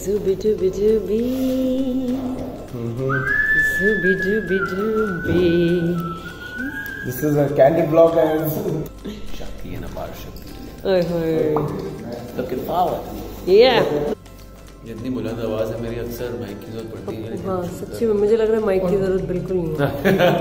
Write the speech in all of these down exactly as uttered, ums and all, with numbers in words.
Zooby dooby dooby. Zooby dooby dooby. This is a candid vlog and Shakti and Apar Shakti. Oh, oh. Looking forward. Yeah. जितनी बुलंद आवाज है मेरी अक्सर mic की जरूरत पड़ती है। हाँ सच्ची में मुझे लग रहा है माइक की जरूरत बिल्कुल नहीं है।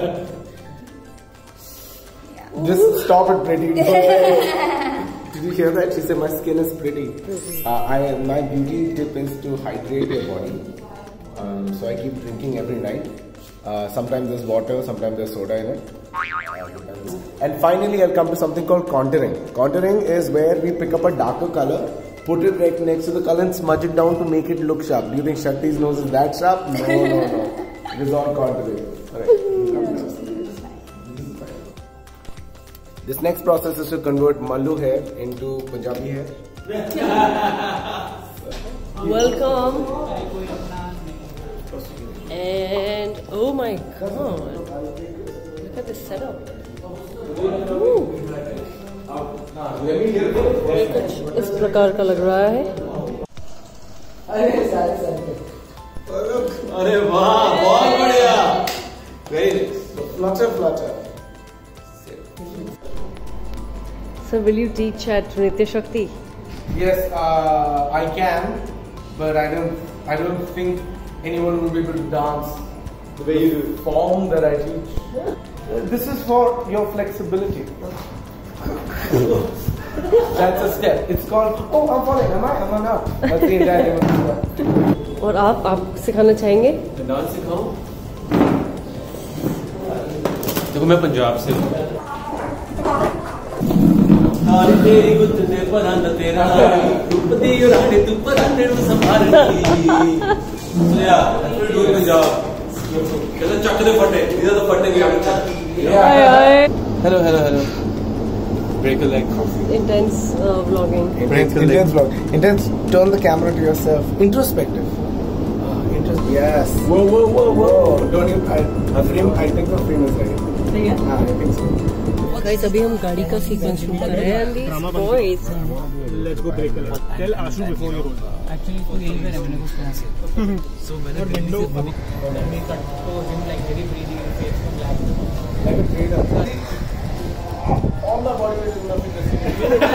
Just stop it, pretty. Did you hear that? She said my skin is pretty. Uh, I my beauty tip is to hydrate your body. Um, so I keep drinking every night. Uh, sometimes there's water, sometimes there's soda in it. Uh, and finally, I'll come to something called contouring. Contouring is where we pick up a darker color, put it right next to the color and smudge it down to make it look sharp. Do you think Shakti's nose is that sharp? No, no, no. It is all contouring. Alright. This next process is to convert Mallu hair into Punjabi hair. Welcome. And oh my god, look at this setup. Ooh. ये कुछ इस प्रकार का लग रहा है। अरे वाह, बहुत बढ़िया। Very nice. Flutter, flutter. So will you teach at Nritya Shakti? Yes, uh, I can, but I don't. I don't think anyone will be able to dance the way you do. Form that I teach. This is for your flexibility. That's a step. It's called. Oh, I'm falling. Am I? Am I not? That's the entire name of the step. और आप आप सिखाना चाहेंगे? Dance सिखाऊं? देखो मैं पंजाब से हूँ। तारी तेरी गुत्ते पर आंदा तेरा तुपती उड़ाने तू पर आंदे नु संभालनी सुनिया तू पंजाब कहता चक दे फटे इधर तो फटे गया hi hi hello hello hello break a leg intense uh, vlogging intense intense vlog intense turn the camera to yourself introspective uh, interest yes whoa whoa whoa whoa don't you I, I frame I think the frame is right सही है? हाँ I think so guys अभी हम गाड़ी का sequence shoot कर रहे हैं boys let's go break tell Ashu before you roll actually तो यही है मैंने कुछ कहा सो मैंने विंडो को मैंने कट तो him like very breathy face को black like a trader all the body is nothing to see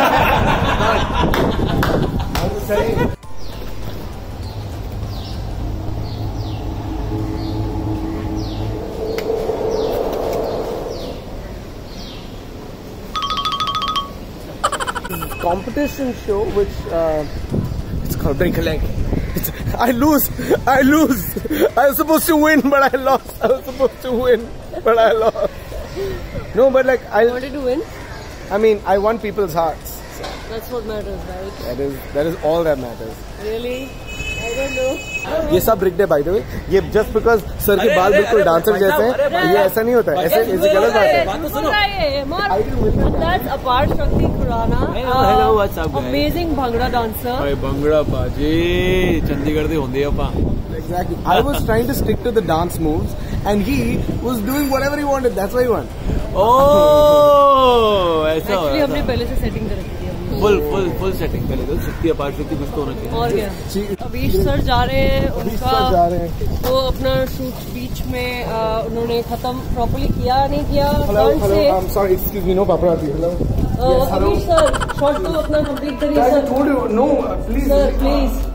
I'm just saying competition show which uh, it's called break a leg. It's, I lose, I lose. I was supposed to win, but I lost. I was supposed to win, but I lost. No, but like I wanted to win. I mean, I won people's hearts. So That's what matters, right? that is that is all that matters. Really? I don't know. ये सब rigged है by the way. ये just because sir के बाल बिल्कुल dancer जैसे हैं, ये ऐसा नहीं होता है. ऐसे ऐसे गलत बात है. That's Apar Shakti Khurana. Hello, what's up, guys? Amazing Bhangra dancer. ਓਏ ਬੰਗੜਾ ਬਾਜੀ ਚੰਡੀਗੜ੍ਹ ਦੇ ਹੁੰਦੇ ਆਪਾਂ Exactly. I was trying to stick to the dance moves, and he was doing whatever he wanted. That's why he won. ओह ऐसा हो Actually रहा हमने था पहले से सेटिंग कर रखी थी. फुल फुल फुल सेटिंग पहले तो शक्ति अपार शक्ति कुछ तो होना चाहिए और क्या? अभीश सर जा रहे हैं उनका जा रहे हैं. तो अपना शूट बीच में आ, उन्होंने खत्म प्रॉपर्ली किया नहीं किया Hello, फ्रंट hello. से I'm sorry. Excuse me. No paparazzi. Hello. Uh, Abhish sir shot तो अपना कंप्लीट करिए I sir told you. No, uh, please. Sir please